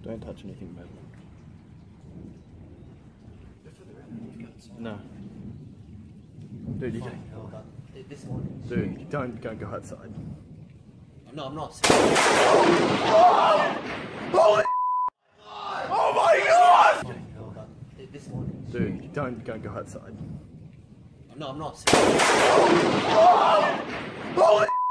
Don't touch anything, man. No. Dude, you can. This morning. Dude, don't go outside. No, I'm not. Holy! Oh my god! This morning. Dude, don't go outside. No, I'm not. Holy!